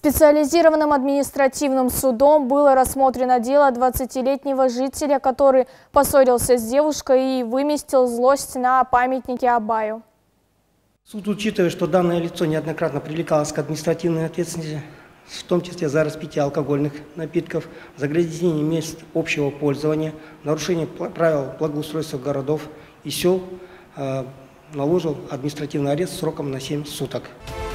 Специализированным административным судом было рассмотрено дело 20-летнего жителя, который поссорился с девушкой и выместил злость на памятнике Абаю. Суд, учитывая, что данное лицо неоднократно привлекалось к административной ответственности, в том числе за распитие алкогольных напитков, загрязнение мест общего пользования, нарушение правил благоустройства городов и сел, наложил административный арест сроком на 7 суток.